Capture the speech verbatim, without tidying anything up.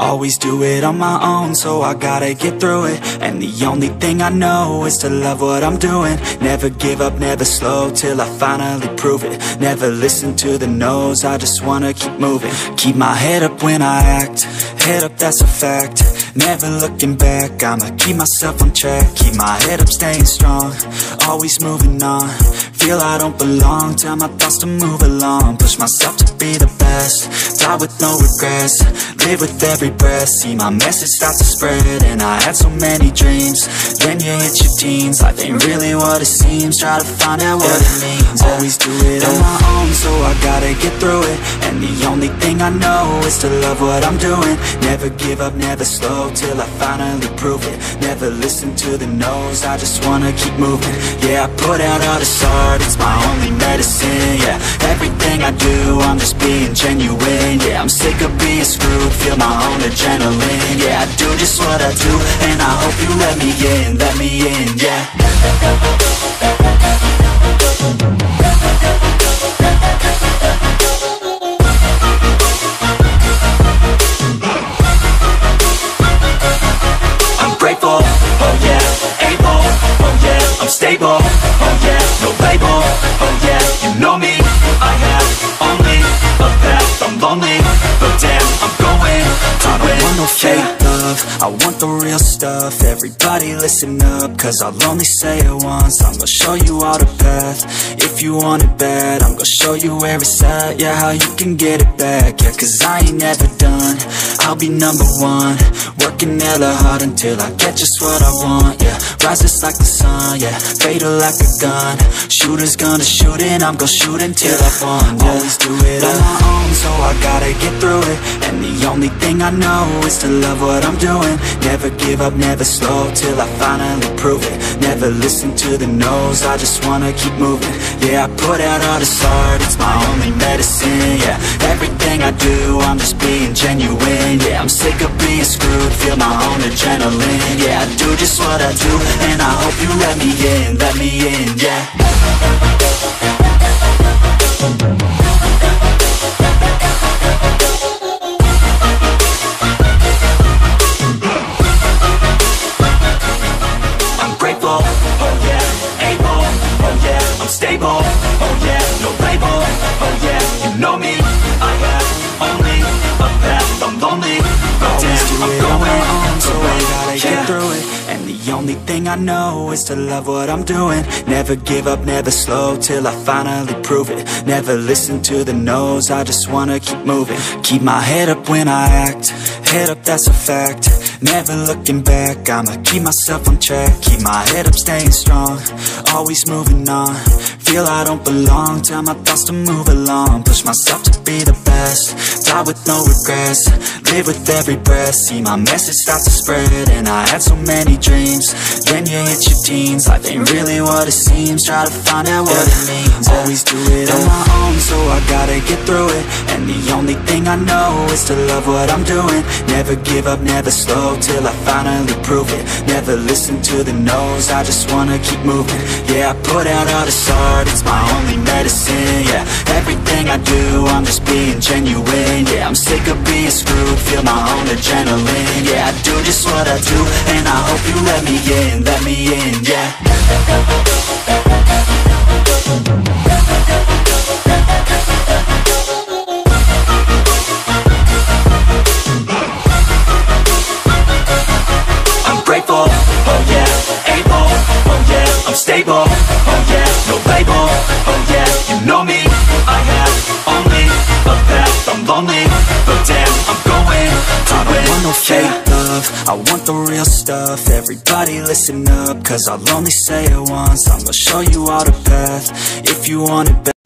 Always do it on my own, so I gotta get through it. And the only thing I know is to love what I'm doing. Never give up, never slow, till I finally prove it. Never listen to the no's, I just wanna keep moving. Keep my head up when I act, head up, that's a fact. Never looking back, I'ma keep myself on track. Keep my head up, staying strong, always moving on. Feel I don't belong, tell my thoughts to move along. Push myself to be the best, die with no regrets. Live with every breath, see my message start to spread. And I had so many dreams, then you hit your teens. Life ain't really what it seems, try to find out what it means. Always do it on my own, so I gotta get through it. And the only thing I know is to love what I'm doing. Never give up, never slow, till I finally prove it. Never listen to the no's, I just wanna keep moving. Yeah, I put out all this art, it's my only medicine. Yeah, everything I do, I'm just being genuine. Yeah, I'm sick of being screwed, feel my own adrenaline. Yeah, I do just what I do, and I hope you let me in, let me in, yeah. I'm grateful, oh yeah, able, oh yeah, I'm stable, oh yeah, no label, oh yeah, you know me, I have only a path, I'm lonely, but damn, I'm going to I win. I want no fake love, I want the real stuff. Everybody listen up, cause I'll only say it once. I'm gonna show you all the path, if you want it bad. I'm gonna show you where it's at, yeah, how you can get it back. Yeah, cause I ain't never done, I'll be number one. Working hella hard until I get just what I want, yeah. Rises like the sun, yeah, fatal like a gun. Shooter's gonna shoot and I'm gonna shoot until I won, yeah. Always do it on my own, so I gotta get through it. And the only thing I know is to love what I'm doing. Never give up, never slow, till I finally prove it. Never listen to the no's, I just wanna keep moving. Yeah, I put out all this art, it's my only medicine. Yeah, everything I do, I'm just being genuine. Yeah, I'm sick of being screwed, feel my own adrenaline. Yeah, I do just what I do, and I hope you let me in, let me in, yeah. I'm grateful, oh yeah, able, oh yeah, I'm stable, oh yeah, no label, oh yeah, you know me, I have only a path, I'm lonely, but damn, I'm going on, so I gotta get through it. And the only thing I know is to love what I'm doing. Never give up, never slow, till I finally prove it. Never listen to the no's, I just wanna keep moving. Keep my head up when I act, head up, that's a fact. Never looking back, I'ma keep myself on track. Keep my head up, staying strong, always moving on. Feel I don't belong, tell my thoughts to move along. Push myself to be the best, die with no regrets. Live with every breath, see my message start to spread. And I had so many dreams, then you hit your teens. Life ain't really what it seems, try to find out what it means. Always do it on my own, so I gotta get through it. And the only thing I know is to love what I'm doing. Never give up, never slow, till I finally prove it. Never listen to the no's, I just wanna keep moving. Yeah, I put out all this art, it's my only medicine. Yeah, everything I do, I'm just being genuine. Yeah, I'm sick of being screwed, feel my own adrenaline. Yeah, I do just what I do, and I hope you let me in, let me in, yeah. I'm grateful, oh yeah, able, oh yeah, I'm stable, oh yeah, no label, oh yeah, you know me, I have only a path, I'm lonely, but damn, I'm going to win. I don't want no fake love, I want the real stuff. Everybody listen up, cause I'll only say it once. I'm gonna show you all the path, if you want it better.